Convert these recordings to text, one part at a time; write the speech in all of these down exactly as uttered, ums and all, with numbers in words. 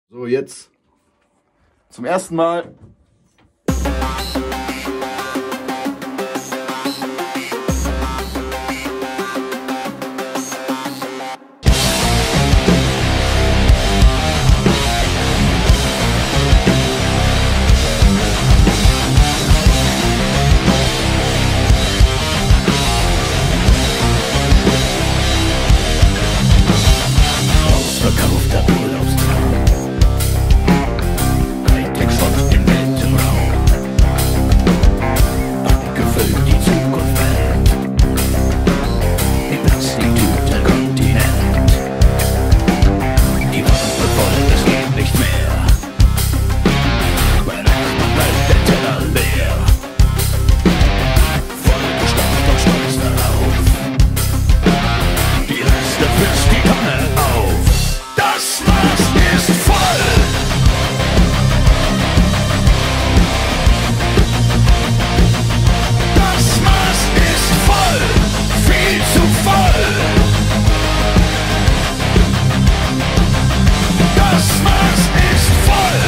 So, jetzt zum ersten Mal. Ausverkaufter Urlaubstraum. Hightech-Shop im Weltraum. Abgefüllt die Zukunft brennt. Die Plastiktüte Kontinent. Die Waffe voll, es geht nicht mehr. Mein Nachbarn bleibt der Teller leer. Vollgestopft und stolz darauf. Die Reste frisst die Tonne auf. Das Maß ist voll! Das Maß ist voll! Viel zu voll! Das Maß ist voll!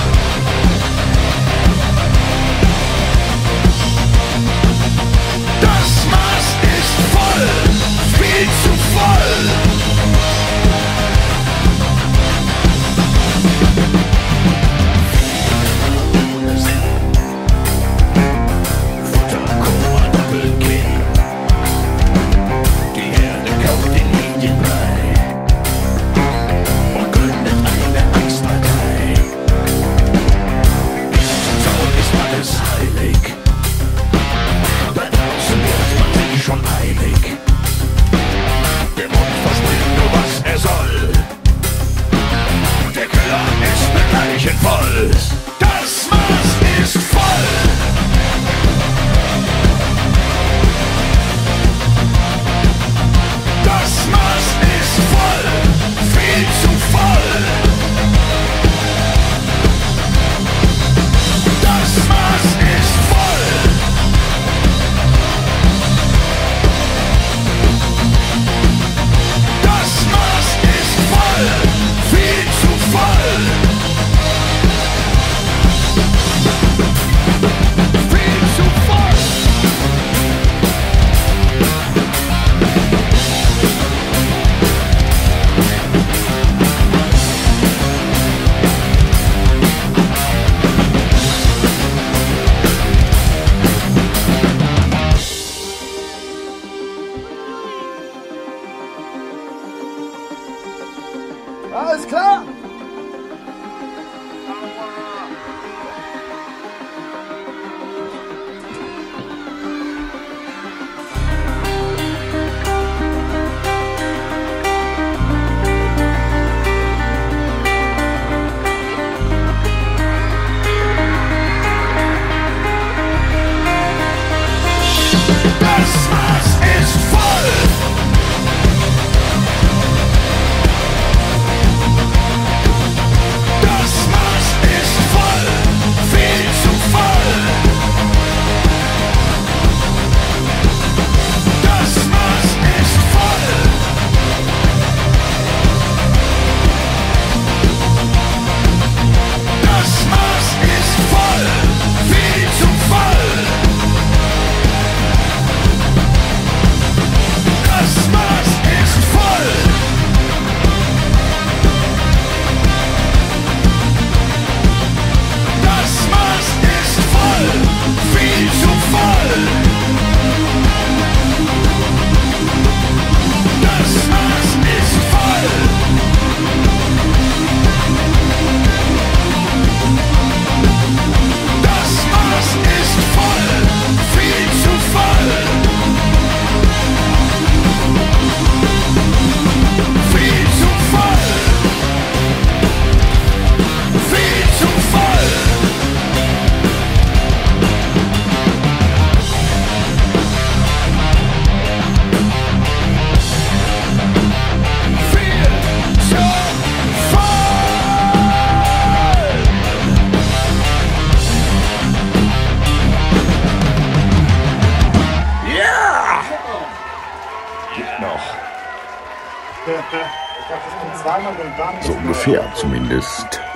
Das Maß ist voll! Viel zu voll! Schon eilig. Der Mund verspricht nur, was er soll. Der Keller ist mit Leichen voll. Das Maß ist voll. Das Maß ist voll. Viel zu voll. Das Maß ist voll. Das Maß ist voll, viel zu voll. Viel zu voll. Alles klar! Das Maß ist voll. Das Maß ist voll, viel zu voll. Das Maß ist voll. Das Maß ist voll, viel zu voll. Das Maß ist voll. Das Maß ist voll, viel zu voll. Das Maß ist voll. Das Maß ist voll, viel zu voll. Viel zu voll. Viel zu voll. Viel zu voll. Ja! Geht noch. Ich dachte, das kommt zweimal und dann. So ungefähr zumindest.